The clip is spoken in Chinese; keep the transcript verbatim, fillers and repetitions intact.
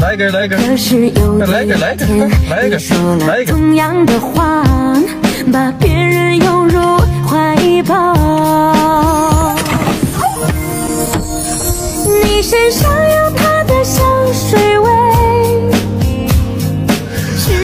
来个来个， 可是有来个来个，来个你说了来个。 同样的话，把别人又